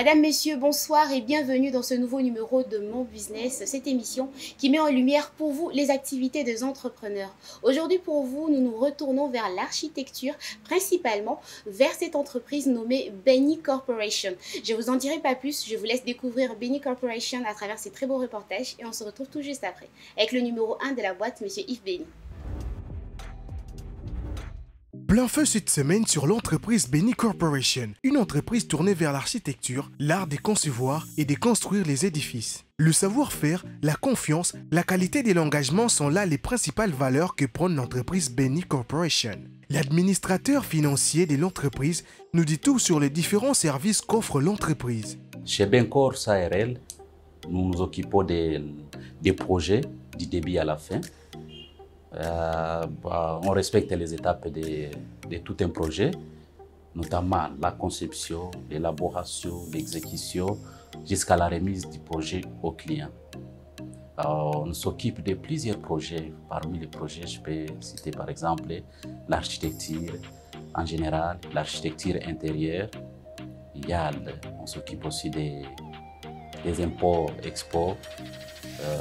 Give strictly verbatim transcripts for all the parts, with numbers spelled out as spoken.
Madame, Messieurs, bonsoir et bienvenue dans ce nouveau numéro de Mon Business, cette émission qui met en lumière pour vous les activités des entrepreneurs. Aujourd'hui pour vous, nous nous retournons vers l'architecture, principalement vers cette entreprise nommée Benny Corporation. Je ne vous en dirai pas plus, je vous laisse découvrir Benny Corporation à travers ces très beaux reportages et on se retrouve tout juste après avec le numéro un de la boîte, Monsieur Yves Benny. Plein feu cette semaine sur l'entreprise Benny Corporation, une entreprise tournée vers l'architecture, l'art de concevoir et de construire les édifices. Le savoir-faire, la confiance, la qualité de l'engagement sont là les principales valeurs que prône l'entreprise Benny Corporation. L'administrateur financier de l'entreprise nous dit tout sur les différents services qu'offre l'entreprise. Chez Bencor S A R L, nous nous occupons des, des projets du début à la fin. Euh, bah, on respecte les étapes de, de tout un projet, notamment la conception, l'élaboration, l'exécution, jusqu'à la remise du projet au client. Alors, on s'occupe de plusieurs projets. Parmi les projets, je peux citer par exemple l'architecture en général, l'architecture intérieure. Il y a le, on s'occupe aussi des, des imports, exports. Euh,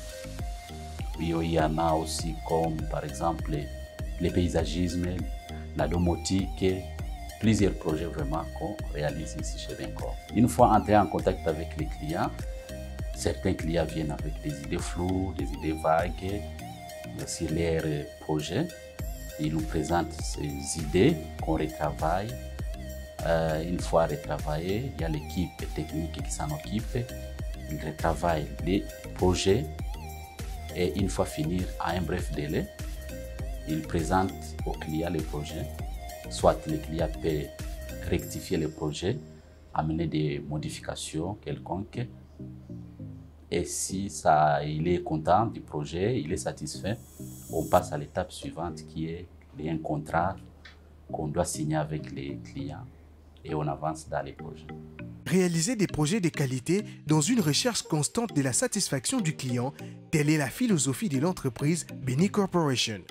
Il y en a aussi comme par exemple les paysagismes, la domotique, plusieurs projets vraiment qu'on réalise ici chez Bencor. Une fois entré en contact avec les clients, certains clients viennent avec des idées floues, des idées vagues sur leurs projets. Ils nous présentent ces idées qu'on retravaille. Euh, une fois retravaillées, il y a l'équipe technique qui s'en occupe. Ils retravaillent les projets. Et une fois fini, à un bref délai, il présente au client le projet. Soit le client peut rectifier le projet, amener des modifications quelconques. Et si ça, il est content du projet, il est satisfait, on passe à l'étape suivante qui est un contrat qu'on doit signer avec les clients et on avance dans les projets. Réaliser des projets de qualité dans une recherche constante de la satisfaction du client, telle est la philosophie de l'entreprise Benny Corporation.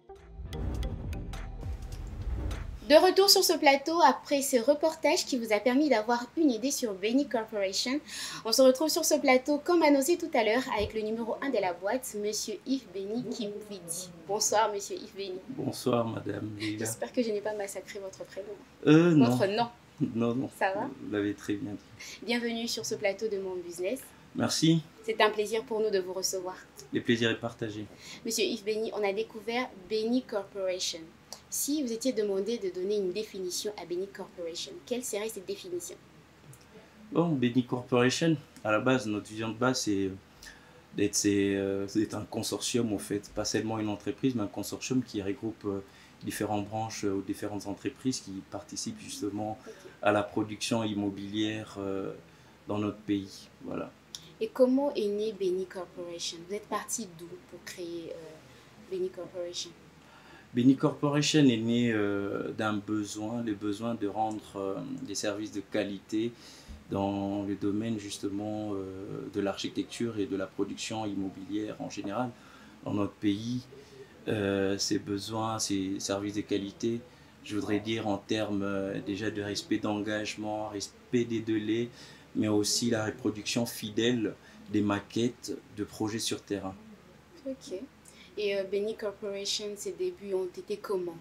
De retour sur ce plateau, après ce reportage qui vous a permis d'avoir une idée sur Benny Corporation, on se retrouve sur ce plateau, comme annoncé tout à l'heure, avec le numéro un de la boîte, Monsieur Yves Benny Kipwidi. Bonsoir, Monsieur Yves Benny. Bonsoir, Madame Lila. J'espère que je n'ai pas massacré votre prénom. Euh, non. Votre nom. Non, non. Ça va? Vous l'avez très bien dit. Bienvenue sur ce plateau de Mon Business. Merci. C'est un plaisir pour nous de vous recevoir. Le plaisir est partagé. Monsieur Yves Benny, on a découvert Benny Corporation. Si vous étiez demandé de donner une définition à Benny Corporation, quelle serait cette définition? Bon, Benny Corporation, à la base, notre vision de base, c'est d'être euh, un consortium, en fait. Pas seulement une entreprise, mais un consortium qui regroupe euh, différentes branches ou euh, différentes entreprises qui participent justement okay. à la production immobilière euh, dans notre pays. Voilà. Et comment est né Benny Corporation? Vous êtes parti d'où pour créer euh, Benny Corporation? Benny Corporation est né euh, d'un besoin, le besoin de rendre euh, des services de qualité dans le domaine justement euh, de l'architecture et de la production immobilière en général dans notre pays. Euh, ces besoins, ces services de qualité, je voudrais dire en termes euh, déjà de respect d'engagement, respect des délais, mais aussi la reproduction fidèle des maquettes de projets sur terrain. Ok. Et euh, Benny Corporation, ses débuts ont été comment?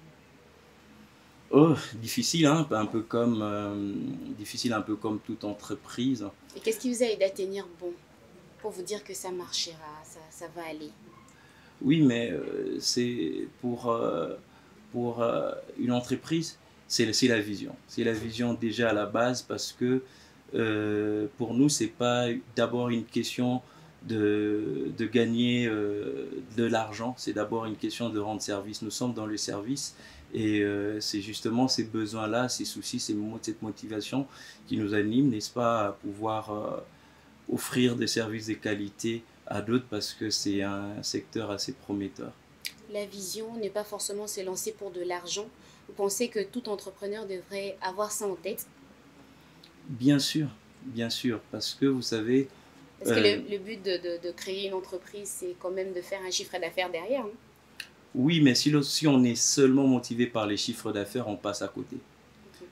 Oh, difficile, hein, un peu comme euh, difficile, un peu comme toute entreprise. Et qu'est-ce qui vous a aidé à tenir bon pour vous dire que ça marchera, ça, ça va aller? Oui, mais euh, c'est pour euh, pour euh, une entreprise, c'est c'est la vision, c'est la vision déjà à la base parce que euh, pour nous c'est pas d'abord une question de, de gagner euh, de l'argent, c'est d'abord une question de rendre service. Nous sommes dans le service et euh, c'est justement ces besoins-là, ces soucis, ces, cette motivation qui nous anime, n'est-ce pas, à pouvoir euh, offrir des services de qualité à d'autres parce que c'est un secteur assez prometteur. La vision n'est pas forcément se lancer pour de l'argent. Vous pensez que tout entrepreneur devrait avoir ça en tête? Bien sûr, bien sûr, parce que vous savez, Parce que euh, le, le but de, de, de créer une entreprise, c'est quand même de faire un chiffre d'affaires derrière. Hein? Oui, mais si, le, si on est seulement motivé par les chiffres d'affaires, on passe à côté. Okay.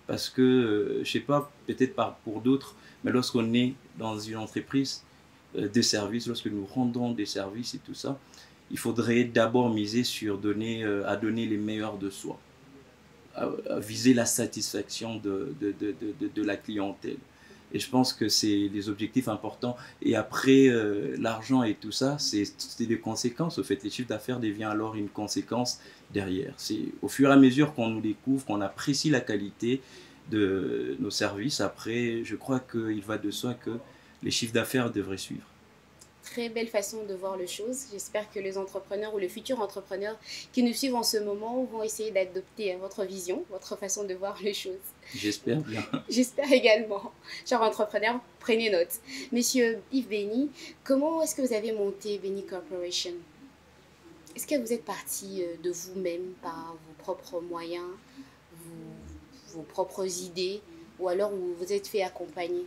Parce que, euh, je ne sais pas, peut-être pas pour d'autres, mais lorsqu'on est dans une entreprise euh, de services, lorsque nous rendons des services et tout ça, il faudrait d'abord miser sur donner, euh, à donner les meilleurs de soi, à, à viser la satisfaction de, de, de, de, de la clientèle. Et je pense que c'est des objectifs importants. Et après, euh, l'argent et tout ça, c'est des conséquences. Au fait, les chiffres d'affaires deviennent alors une conséquence derrière. C'est au fur et à mesure qu'on nous découvre, qu'on apprécie la qualité de nos services. Après, je crois qu'il va de soi que les chiffres d'affaires devraient suivre. Très belle façon de voir les choses. J'espère que les entrepreneurs ou les futurs entrepreneurs qui nous suivent en ce moment vont essayer d'adopter votre vision, votre façon de voir les choses. J'espère bien. J'espère également. Chers entrepreneurs, prenez note. Monsieur Yves Béni, comment est-ce que vous avez monté Béni Corporation? Est-ce que vous êtes parti de vous-même par vos propres moyens, vos, vos propres idées, ou alors vous vous êtes fait accompagner?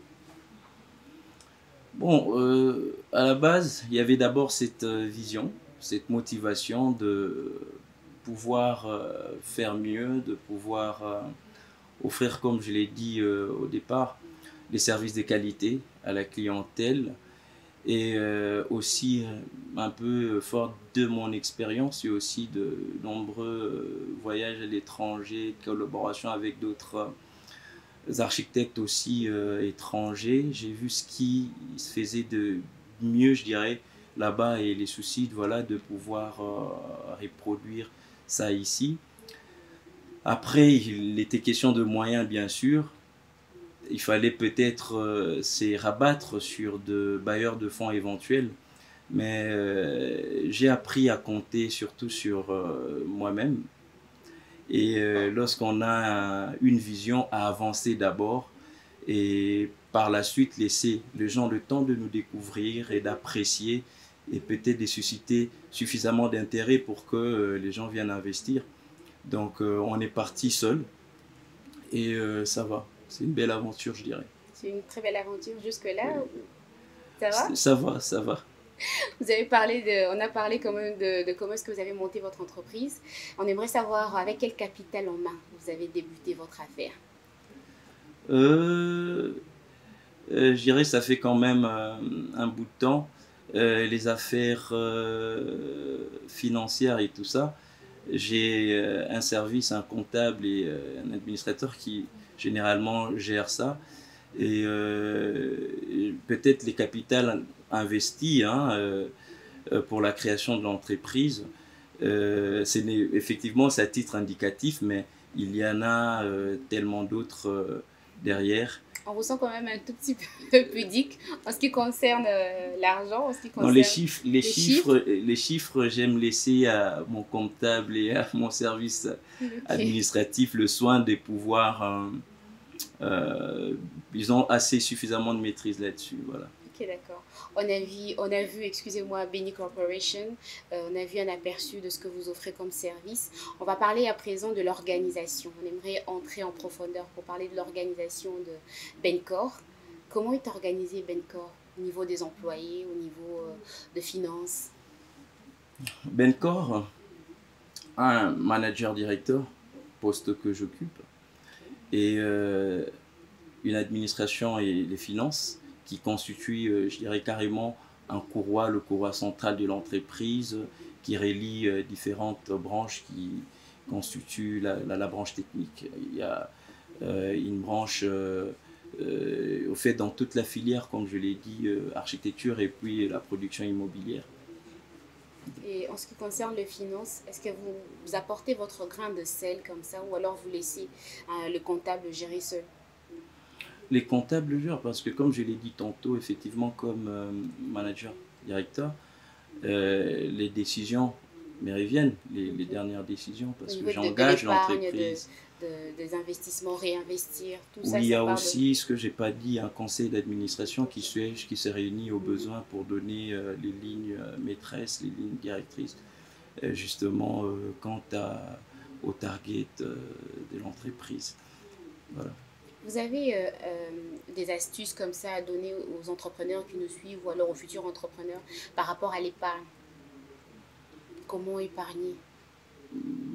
Bon, euh, à la base, il y avait d'abord cette euh, vision, cette motivation de pouvoir euh, faire mieux, de pouvoir euh, offrir, comme je l'ai dit euh, au départ, des services de qualité à la clientèle. Et euh, aussi, un peu fort de mon expérience et aussi de nombreux euh, voyages à l'étranger, collaboration avec d'autres euh, architectes aussi euh, étrangers. J'ai vu ce qui se faisait de mieux, je dirais, là-bas et les soucis voilà, de pouvoir euh, reproduire ça ici. Après, il était question de moyens, bien sûr. Il fallait peut-être euh, se rabattre sur de bailleurs de fonds éventuels. Mais euh, j'ai appris à compter surtout sur euh, moi-même. Et euh, lorsqu'on a une vision, à avancer d'abord et par la suite laisser les gens le temps de nous découvrir et d'apprécier et peut-être de susciter suffisamment d'intérêt pour que euh, les gens viennent investir. Donc euh, on est parti seul et euh, ça va. C'est une belle aventure, je dirais. C'est une très belle aventure jusque-là. Ça va? Ça va, ça va. Vous avez parlé de, on a parlé quand même de, de comment est-ce que vous avez monté votre entreprise. On aimerait savoir avec quel capital en main vous avez débuté votre affaire. Euh, euh, je dirais que ça fait quand même euh, un bout de temps. Euh, les affaires euh, financières et tout ça, j'ai euh, un service, un comptable et euh, un administrateur qui généralement gère ça. Et euh, peut-être les capitales investis hein, euh, pour la création de l'entreprise, euh, c'est effectivement c'est à titre indicatif, mais il y en a euh, tellement d'autres euh, derrière. On vous sent quand même un tout petit peu pudique en ce qui concerne euh, l'argent, en ce qui concerne non, les chiffres, les, les chiffres, chiffres. les chiffres, j'aime laisser à mon comptable et à mon service okay. administratif le soin de pouvoir euh, Euh, ils ont assez suffisamment de maîtrise là-dessus, voilà. Ok, d'accord. On a vu, on a vu, excusez-moi, Béni Corporation, euh, on a vu un aperçu de ce que vous offrez comme service. On va parler à présent de l'organisation. On aimerait entrer en profondeur pour parler de l'organisation de Bencor. Comment est organisé Bencor au niveau des employés, au niveau euh, de finances? Bencor a un manager-directeur, poste que j'occupe, et euh, une administration et les finances qui constituent, euh, je dirais carrément, un courroie, le courroie central de l'entreprise qui relie euh, différentes branches qui constituent la, la, la branche technique. Il y a euh, une branche, euh, euh, au fait, dans toute la filière, comme je l'ai dit, euh, architecture et puis la production immobilière. Et en ce qui concerne les finances, est-ce que vous, vous apportez votre grain de sel comme ça ou alors vous laissez euh, le comptable gérer seul? Les comptables gèrent parce que comme je l'ai dit tantôt, effectivement comme euh, manager, directeur, euh, les décisions me reviennent, les, les dernières décisions, parce que j'engage l'entreprise. De, de, des investissements, réinvestir, tout oui, ça. Il y a ça aussi, de... ce que je n'ai pas dit, un conseil d'administration qui siège, qui se réunit au besoin pour donner euh, les lignes euh, maîtresses, les lignes directrices, euh, justement euh, quant à, au target euh, de l'entreprise. Voilà. Vous avez euh, euh, des astuces comme ça à donner aux entrepreneurs qui nous suivent ou alors aux futurs entrepreneurs par rapport à l'épargne? Comment épargner?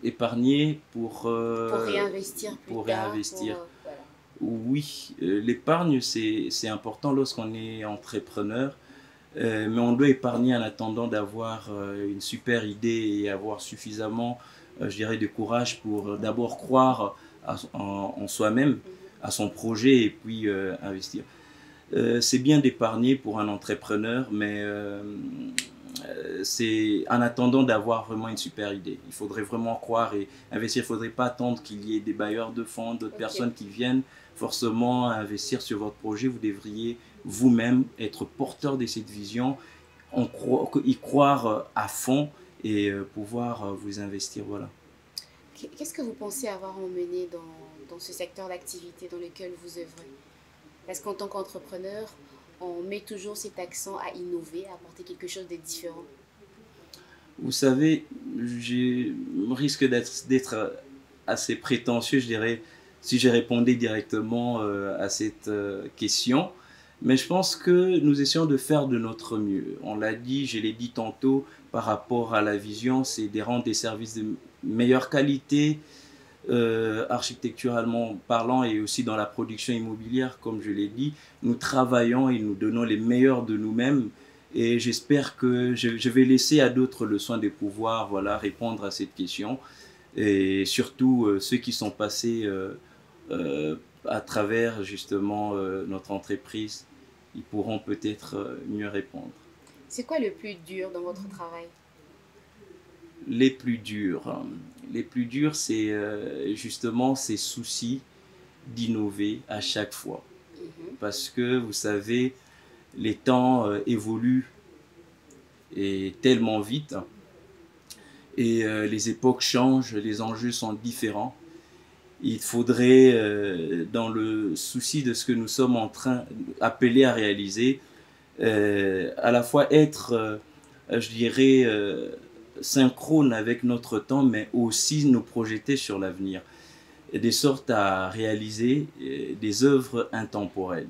épargner pour, euh, pour réinvestir plus pour tard. réinvestir. Pour, euh, voilà. Oui, euh, l'épargne, c'est c'est important lorsqu'on est entrepreneur, euh, mais on doit épargner en attendant d'avoir euh, une super idée et avoir suffisamment, euh, je dirais, de courage pour euh, d'abord croire à- en, en soi-même, à son projet et puis euh, investir. Euh, c'est bien d'épargner pour un entrepreneur, mais euh, euh, c'est en attendant d'avoir vraiment une super idée. Il faudrait vraiment croire et investir. Il ne faudrait pas attendre qu'il y ait des bailleurs de fonds, d'autres Ok. personnes qui viennent forcément investir sur votre projet. Vous devriez vous-même être porteur de cette vision, en cro- y croire euh, à fond et euh, pouvoir euh, vous investir. Voilà. Qu'est-ce que vous pensez avoir emmené dans, dans ce secteur d'activité dans lequel vous œuvrez? Parce qu'en tant qu'entrepreneur, on met toujours cet accent à innover, à apporter quelque chose de différent. Vous savez, je risque d'être d'être assez prétentieux, je dirais, si je répondais directement euh, à cette euh, question. Mais je pense que nous essayons de faire de notre mieux. On l'a dit, je l'ai dit tantôt, par rapport à la vision, c'est de rendre des services de meilleure qualité, euh, architecturalement parlant et aussi dans la production immobilière, comme je l'ai dit. Nous travaillons et nous donnons les meilleurs de nous-mêmes. Et j'espère que je, je vais laisser à d'autres le soin de pouvoir voilà, répondre à cette question. Et surtout euh, ceux qui sont passés euh, euh, à travers justement euh, notre entreprise, ils pourront peut-être euh, mieux répondre. C'est quoi le plus dur dans votre travail? Les plus durs, hein. Les plus durs, c'est euh, justement ces soucis d'innover à chaque fois. Mhm. Parce que vous savez, les temps euh, évoluent et tellement vite et euh, les époques changent, les enjeux sont différents. Il faudrait, euh, dans le souci de ce que nous sommes en train appelés à réaliser, euh, à la fois être, euh, je dirais, euh, synchrone avec notre temps, mais aussi nous projeter sur l'avenir, de sorte à réaliser euh, des œuvres intemporelles.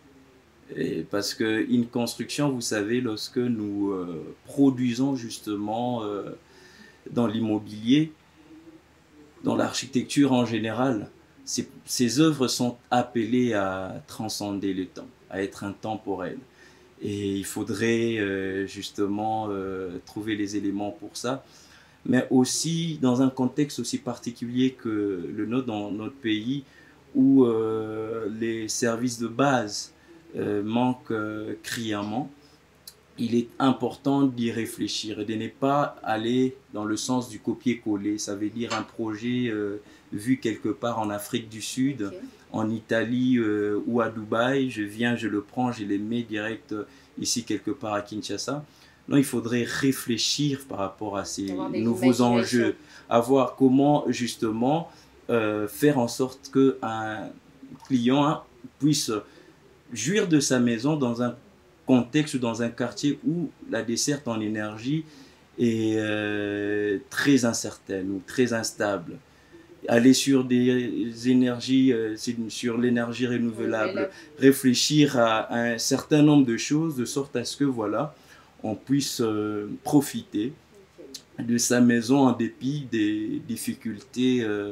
Et parce qu'une construction, vous savez, lorsque nous euh, produisons justement euh, dans l'immobilier, dans l'architecture en général, ces, ces œuvres sont appelées à transcender le temps, à être intemporelles. Et il faudrait euh, justement euh, trouver les éléments pour ça. Mais aussi dans un contexte aussi particulier que le nôtre dans notre pays, où euh, les services de base euh, manquent euh, criamment, il est important d'y réfléchir et de ne pas aller dans le sens du copier-coller. Ça veut dire un projet euh, vu quelque part en Afrique du Sud, Ok. en Italie euh, ou à Dubaï. Je viens, je le prends, je le mets direct euh, ici quelque part à Kinshasa. Non, il faudrait réfléchir par rapport à ces Avoir de nouveaux l'imagination. enjeux, à voir comment justement euh, faire en sorte qu'un client hein, puisse jouir de sa maison dans un contexte ou dans un quartier où la desserte en énergie est euh, très incertaine ou très instable. Aller sur des énergies, euh, sur l'énergie renouvelable, Renouvelable. réfléchir à, à un certain nombre de choses de sorte à ce que voilà, on puisse euh, profiter Ok. de sa maison en dépit des difficultés euh,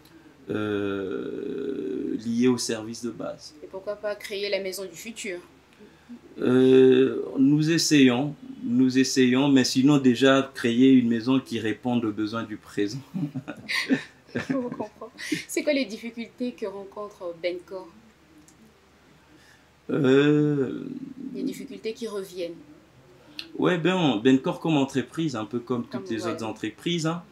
euh, liées au service de base. Et pourquoi pas créer la maison du futur? Euh, nous essayons, nous essayons, mais sinon déjà créer une maison qui réponde aux besoins du présent. Je comprends. C'est quoi les difficultés que rencontre Bencor? Euh, Les difficultés qui reviennent. ouais, ben, Bencor comme entreprise, un peu comme toutes Comme, les ouais. autres entreprises, hein,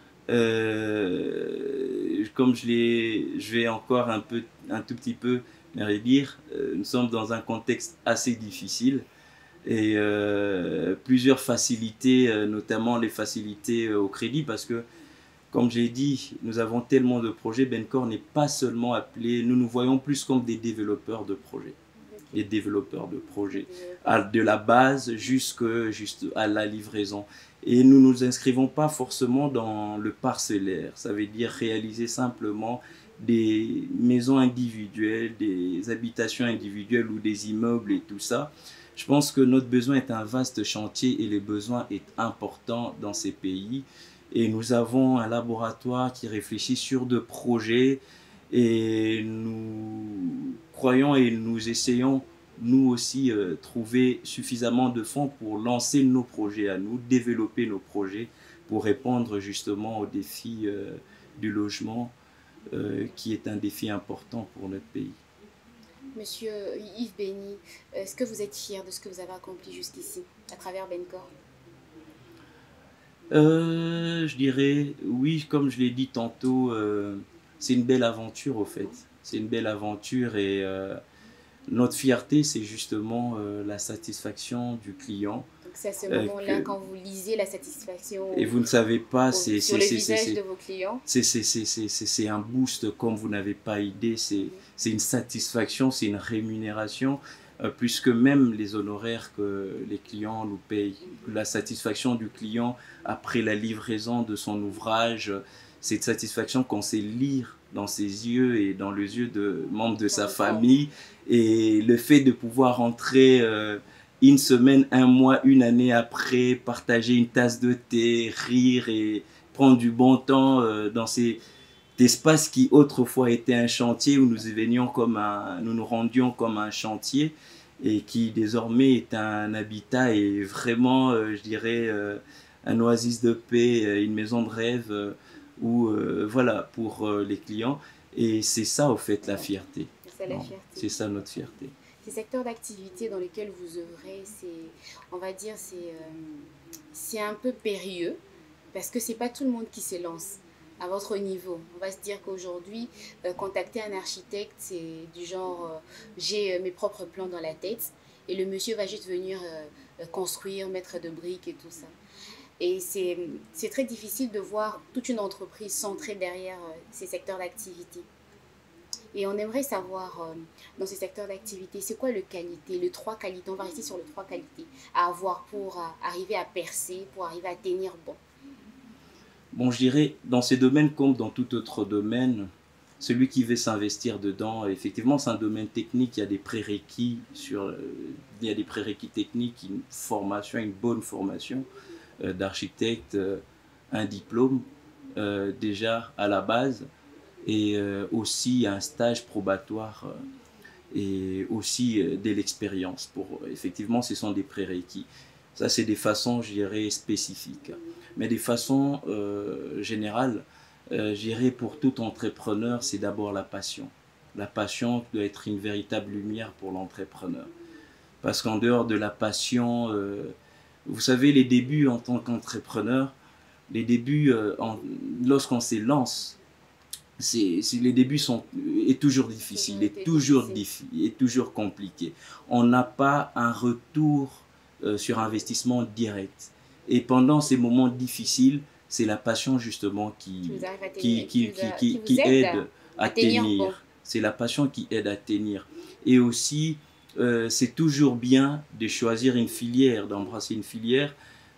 euh, comme je, l'ai, je vais encore un, peu, un tout petit peu me redire, euh, nous sommes dans un contexte assez difficile et euh, plusieurs facilités, euh, notamment les facilités euh, au crédit, parce que, comme j'ai dit, nous avons tellement de projets. Bencor n'est pas seulement appelé, nous nous voyons plus comme des développeurs de projets, des développeurs de projets, à- de la base jusqu'à juste à la livraison. Et nous ne nous inscrivons pas forcément dans le parcellaire, ça veut dire réaliser simplement des maisons individuelles, des habitations individuelles ou des immeubles et tout ça. Je pense que notre besoin est un vaste chantier et le besoin est important dans ces pays. Et nous avons un laboratoire qui réfléchit sur deux projets et nous croyons et nous essayons, nous aussi, euh, trouver suffisamment de fonds pour lancer nos projets à nous, développer nos projets pour répondre justement au défi euh, du logement, euh, qui est un défi important pour notre pays. Monsieur Yves Béni, est-ce que vous êtes fier de ce que vous avez accompli jusqu'ici, à travers Bencor? Euh, je dirais, oui, comme je l'ai dit tantôt, euh, c'est une belle aventure au fait. C'est une belle aventure et euh, notre fierté, c'est justement euh, la satisfaction du client. Donc c'est à ce euh, moment-là, que- quand vous lisez la satisfaction Et vous ne savez pas, au- c'est sur c'est- le c'est- visage c'est- de vos clients. c'est c'est- c'est- c'est- c'est- c'est un boost comme vous n'avez pas idée. C'est c'est une satisfaction, c'est une rémunération, euh, puisque même les honoraires que les clients nous payent, la satisfaction du client après la livraison de son ouvrage, cette satisfaction qu'on sait lire dans ses yeux et dans les yeux de membres de sa Dans le famille, et le fait de pouvoir entrer euh, une semaine, un mois, une année après, partager une tasse de thé, rire et prendre du bon temps euh, dans ces espaces qui autrefois étaient un chantier où nous venions comme un, nous nous rendions comme un chantier et qui désormais est un habitat et vraiment, euh, je dirais, euh, un oasis de paix, euh, une maison de rêve euh, où, euh, voilà, pour euh, les clients. Et c'est ça, au fait, la fierté. C'est ça la Non, fierté. C'est ça notre fierté. Ces secteurs d'activité dans lesquels vous œuvrez, c'est, on va dire, c'est euh, c'est un peu périlleux parce que c'est pas tout le monde qui se lance à votre niveau. On va se dire qu'aujourd'hui, euh, contacter un architecte, c'est du genre, euh, j'ai euh, mes propres plans dans la tête et le monsieur va juste venir euh, euh, construire, mettre de briques et tout ça. Et c'est c'est très difficile de voir toute une entreprise centrée derrière euh, ces secteurs d'activité. Et on aimerait savoir, euh, dans ces secteurs d'activité, c'est quoi le qualité, le trois qualités, on va rester sur le trois qualités, à avoir pour euh, arriver à percer, pour arriver à tenir bon. Bon, je dirais, dans ces domaines comme dans tout autre domaine, celui qui veut s'investir dedans, effectivement, c'est un domaine technique, il y a des prérequis, sur, euh, il y a des prérequis techniques, une formation, une bonne formation euh, d'architecte, euh, un diplôme euh, déjà à la base, et euh, aussi un stage probatoire euh, et aussi euh, de l'expérience. Pour, effectivement, ce sont des prérequis. Ça, c'est des façons, je dirais, spécifiques. Mais des façons euh, générales, euh, je dirais, pour tout entrepreneur, c'est d'abord la passion. La passion doit être une véritable lumière pour l'entrepreneur. Parce qu'en dehors de la passion, euh, vous savez, les débuts en tant qu'entrepreneur, les débuts, euh, en- lorsqu'on se lance, c'est, c'est- les débuts sont est toujours difficile, est toujours difficile, est toujours compliqué. On n'a pas un retour euh, sur investissement direct. Et pendant ces moments difficiles, c'est la passion justement qui, Qui vous arrive à qui, tenir, qui, qui vous qui, a- qui- qui vous qui aide aide à, à tenir tenir. bon. C'est la passion qui aide à tenir. Et aussi, euh, c'est toujours bien de choisir une filière, d'embrasser une filière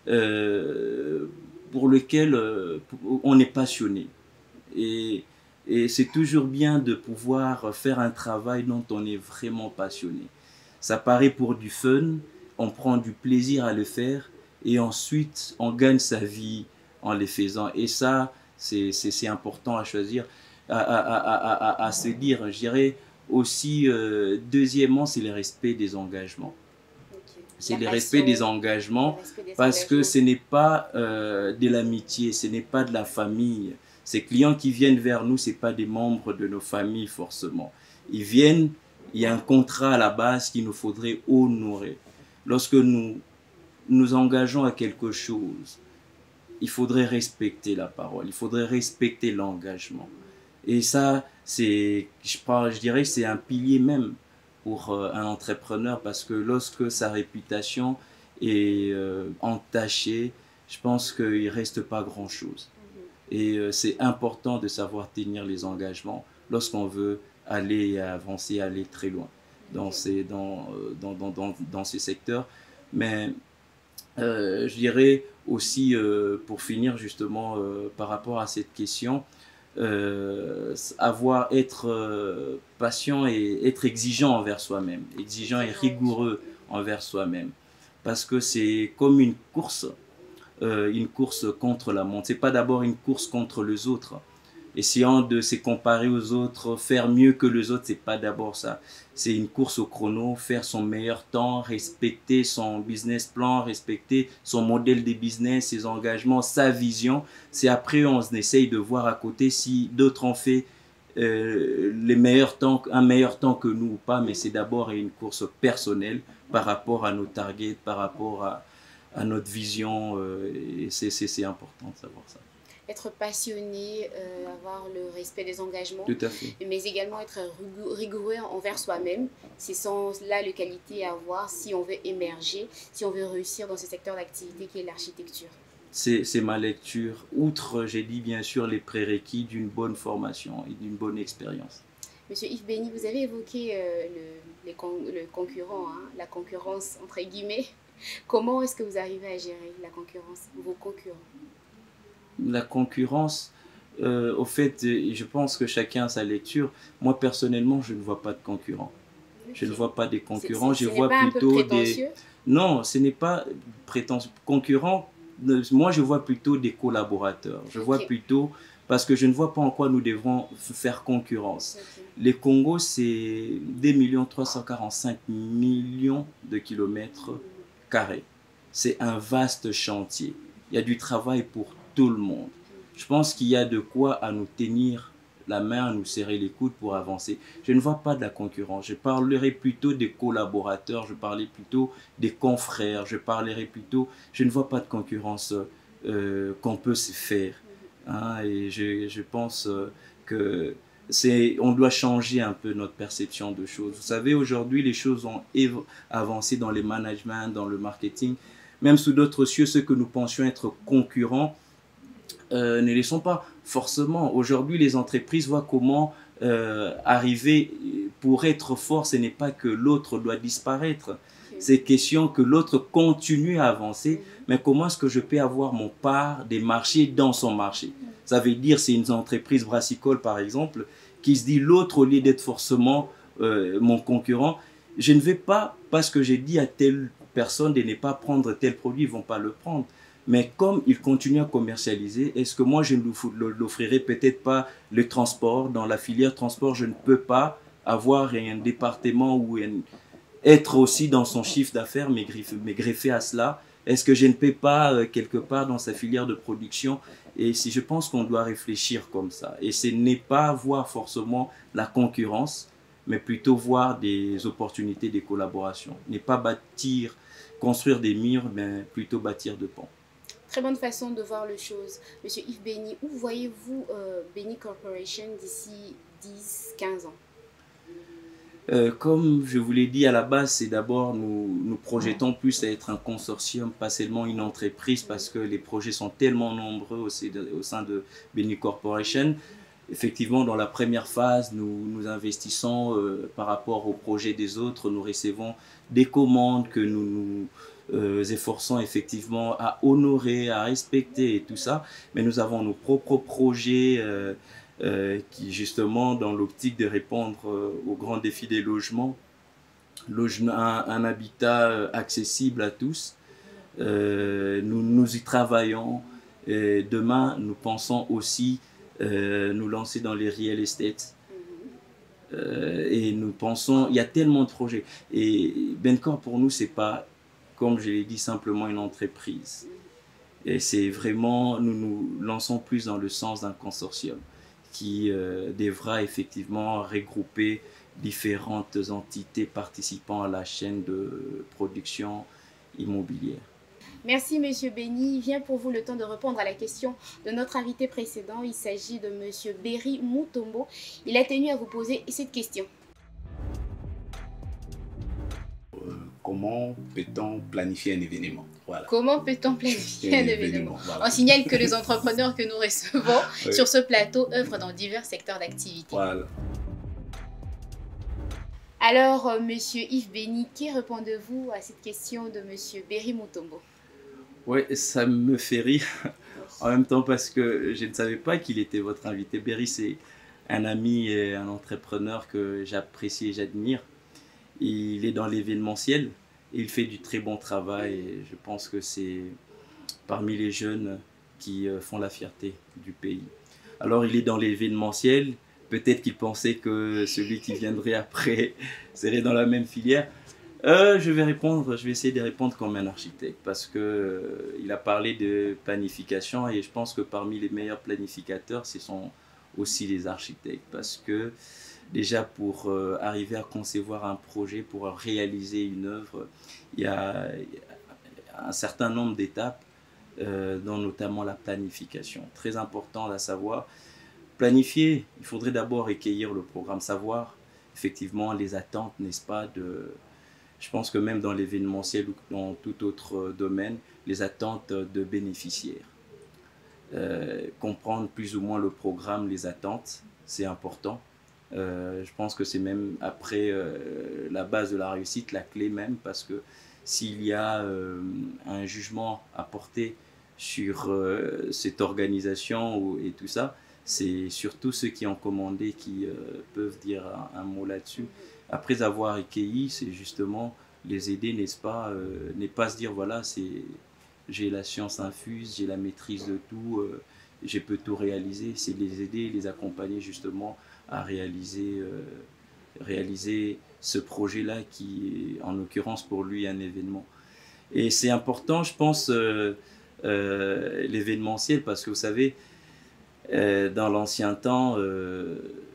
euh, pour laquelle euh, on est passionné. Et, et c'est toujours bien de pouvoir faire un travail dont on est vraiment passionné. Ça paraît pour du fun, on prend du plaisir à le faire et ensuite on gagne sa vie en les faisant. Et ça, c'est c'est- c'est important à choisir, à, à, à, à, à- à se dire. Je dirais aussi, euh, deuxièmement, c'est le respect des engagements. Ok. C'est La le respect passion, des engagements. le respect des Parce que engagements. ce n'est pas euh, de l'amitié, ce n'est pas de la famille. Ces clients qui viennent vers nous, ce n'est pas des membres de nos familles forcément. Ils viennent, il y a un contrat à la base qu'il nous faudrait honorer. Lorsque nous nous engageons à quelque chose, il faudrait respecter la parole, il faudrait respecter l'engagement. Et ça, c'est, je, parle- je dirais que c'est un pilier même pour euh, un entrepreneur parce que lorsque sa réputation est euh, entachée, je pense qu'il ne reste pas grand-chose. Et euh, c'est important de savoir tenir les engagements lorsqu'on veut aller et avancer, aller très loin dans ces, dans, euh, dans, dans, dans, dans ces secteurs. Mais euh, je dirais aussi, euh, pour finir justement euh, par rapport à cette question, euh, avoir, être euh, patient et être exigeant envers soi-même, exigeant et rigoureux envers soi-même. Parce que c'est comme une course. euh, une course contre la montre. Ce n'est pas d'abord une course contre les autres. Essayant de se comparer aux autres, faire mieux que les autres, ce n'est pas d'abord ça. C'est une course au chrono, faire son meilleur temps, respecter son business plan, respecter son modèle de business, ses engagements, sa vision. C'est après on essaye de voir à côté si d'autres ont fait euh, les meilleurs temps, un meilleur temps que nous ou pas, mais c'est d'abord une course personnelle par rapport à nos targets, par rapport à, à notre vision, euh, et c'est important de savoir ça. Être passionné, euh, avoir le respect des engagements, tout à fait. Mais également être rigoureux envers soi-même. C'est sans là les qualités à avoir si on veut émerger, si on veut réussir dans ce secteur d'activité qui est l'architecture. C'est ma lecture, outre, j'ai dit bien sûr, les prérequis d'une bonne formation et d'une bonne expérience. Monsieur Yves Béni, vous avez évoqué euh, le, les con, le concurrent, hein, la concurrence entre guillemets. Comment est-ce que vous arrivez à gérer la concurrence, vos concurrents? La concurrence, euh, au fait, je pense que chacun a sa lecture. Moi, personnellement, je ne vois pas de concurrents. Okay. Je ne vois pas des concurrents. C est, c est, je vois pas plutôt un peu des. Non, ce n'est pas prétentieux. Concurrents, moi, je vois plutôt des collaborateurs. Je okay. vois plutôt. Parce que je ne vois pas en quoi nous devrons faire concurrence. Okay. Les Congos, c'est deux millions trois cent quarante-cinq millions de kilomètres carrés. C'est un vaste chantier. Il y a du travail pour tout le monde. Je pense qu'il y a de quoi à nous tenir la main, à nous serrer les coudes pour avancer. Je ne vois pas de la concurrence. Je parlerai plutôt des collaborateurs, je parlerai plutôt des confrères, je parlerai plutôt... Je ne vois pas de concurrence euh, qu'on peut se faire. Hein, et je, je pense que c'est, on doit changer un peu notre perception de choses. Vous savez, aujourd'hui, les choses ont avancé dans les managements, dans le marketing. Même sous d'autres cieux, ceux que nous pensions être concurrents euh, ne les sont pas forcément. Aujourd'hui, les entreprises voient comment euh, arriver pour être fort. Ce n'est pas que l'autre doit disparaître. C'est question que l'autre continue à avancer, mais comment est-ce que je peux avoir mon part des marchés dans son marché? Ça veut dire, c'est une entreprise brassicole, par exemple, qui se dit l'autre, au lieu d'être forcément euh, mon concurrent, je ne vais pas, parce que j'ai dit à telle personne de ne pas prendre tel produit, ils ne vont pas le prendre. Mais comme ils continuent à commercialiser, est-ce que moi, je ne l'offrirai peut-être pas le transport? Dans la filière transport, je ne peux pas avoir un département où... Un, être aussi dans son chiffre d'affaires, mais greffer à cela. Est-ce que je ne peux pas, euh, quelque part, dans sa filière de production? Et si je pense qu'on doit réfléchir comme ça. Et ce n'est pas voir forcément la concurrence, mais plutôt voir des opportunités, des collaborations. Ne pas bâtir, construire des murs, mais plutôt bâtir de ponts. Très bonne façon de voir les choses. Monsieur Yves Béni, où voyez-vous euh, Béni Corporation d'ici dix à quinze ans? Euh, comme je vous l'ai dit à la base, c'est d'abord nous nous projetons plus à être un consortium, pas seulement une entreprise, parce que les projets sont tellement nombreux au, au sein de Béni Corporation. Effectivement, dans la première phase, nous nous investissons euh, par rapport aux projets des autres. Nous recevons des commandes que nous nous euh, efforçons effectivement à honorer, à respecter et tout ça. Mais nous avons nos propres projets euh, Euh, qui justement dans l'optique de répondre euh, aux grands défis des logements, logement, un, un habitat euh, accessible à tous. Euh, nous, nous y travaillons. Et demain, nous pensons aussi euh, nous lancer dans les real estate. Euh, et nous pensons, il y a tellement de projets. Et Bencor pour nous, c'est pas, comme je l'ai dit, simplement une entreprise. Et c'est vraiment, nous nous lançons plus dans le sens d'un consortium qui euh, devra effectivement regrouper différentes entités participant à la chaîne de production immobilière. Merci Monsieur Béni. Vient pour vous le temps de répondre à la question de notre invité précédent. Il s'agit de Monsieur Berry Mutombo. Il a tenu à vous poser cette question. Euh, comment peut-on planifier un événement? Voilà. Comment peut-on planifier un, un événement, événement voilà. On signale que les entrepreneurs que nous recevons oui. sur ce plateau œuvrent dans divers secteurs d'activité. Voilà. Alors, euh, Monsieur Yves Béni, qui répondez-vous à cette question de Monsieur Berry Mutombo? Oui, ça me fait rire en même temps parce que je ne savais pas qu'il était votre invité. Berry, c'est un ami et un entrepreneur que j'apprécie et j'admire. Il est dans l'événementiel. Il fait du très bon travail et je pense que c'est parmi les jeunes qui euh, font la fierté du pays. Alors il est dans l'événementiel, peut-être qu'il pensait que celui qui viendrait après serait dans la même filière. Euh, je vais répondre, je vais essayer de répondre comme un architecte parce que euh, il a parlé de planification et je pense que parmi les meilleurs planificateurs, ce sont aussi les architectes parce que déjà pour euh, arriver à concevoir un projet, pour réaliser une œuvre, il y a, il y a un certain nombre d'étapes, euh, dont notamment la planification. Très important à savoir. Planifier, il faudrait d'abord écueillir le programme, savoir effectivement les attentes, n'est-ce pas, de... Je pense que même dans l'événementiel ou dans tout autre domaine, les attentes de bénéficiaires. Euh, comprendre plus ou moins le programme, les attentes, c'est important. Euh, je pense que c'est même après euh, la base de la réussite, la clé même, parce que s'il y a euh, un jugement à porter sur euh, cette organisation ou, et tout ça, c'est surtout ceux qui ont commandé qui euh, peuvent dire un, un mot là-dessus. Après avoir écueilli, c'est justement les aider, n'est-ce pas, euh, n'est pas se dire, voilà, c'est, j'ai la science infuse, j'ai la maîtrise de tout, euh, je peux tout réaliser. C'est les aider, les accompagner justement à réaliser, euh, réaliser ce projet-là qui est, en l'occurrence, pour lui, un événement. Et c'est important, je pense, euh, euh, l'événementiel, parce que vous savez, euh, dans l'ancien temps, euh,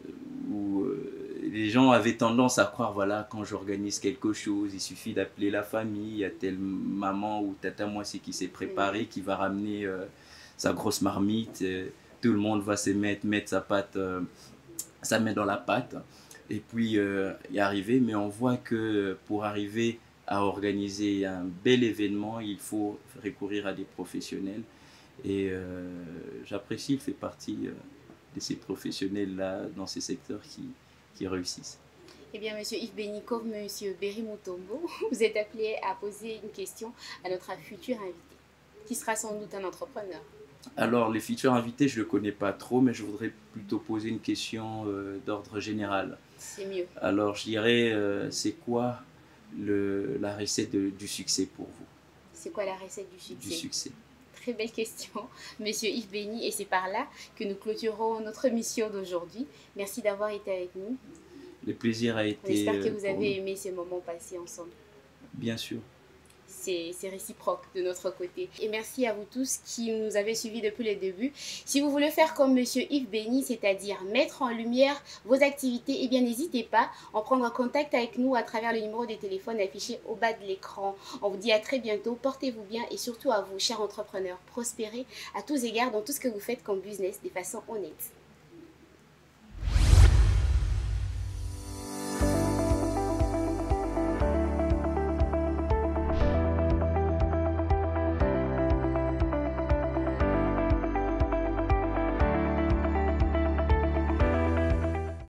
où euh, les gens avaient tendance à croire, voilà, quand j'organise quelque chose, il suffit d'appeler la famille, il y a telle maman ou tata moissy qui s'est préparée, qui va ramener euh, sa grosse marmite, euh, tout le monde va se mettre, mettre sa pâte, euh, sa main dans la pâte, et puis euh, y arriver. Mais on voit que pour arriver à organiser un bel événement, il faut recourir à des professionnels. Et euh, j'apprécie, il fait partie euh, de ces professionnels-là dans ces secteurs qui, qui réussissent. Eh bien, Monsieur Yves Béni, comme Monsieur Berry Mutombo, vous êtes appelé à poser une question à notre futur invité, qui sera sans doute un entrepreneur. Alors, les futurs invités, je ne le connais pas trop, mais je voudrais plutôt poser une question euh, d'ordre général. C'est mieux. Alors, je dirais, euh, c'est quoi le, la recette de, du succès pour vous? C'est quoi la recette du succès? Du succès. Très belle question, Monsieur Yves Béni, et c'est par là que nous clôturons notre mission d'aujourd'hui. Merci d'avoir été avec nous. Le plaisir a été... J'espère que vous euh, avez aimé ces moments passés ensemble. Bien sûr. C'est réciproque de notre côté. Et merci à vous tous qui nous avez suivis depuis le début. Si vous voulez faire comme Monsieur Yves Béni, c'est-à-dire mettre en lumière vos activités, eh bien n'hésitez pas à prendre contact avec nous à travers le numéro de téléphone affiché au bas de l'écran. On vous dit à très bientôt, portez-vous bien et surtout à vous, chers entrepreneurs, prospérez à tous égards dans tout ce que vous faites comme business de façon honnête.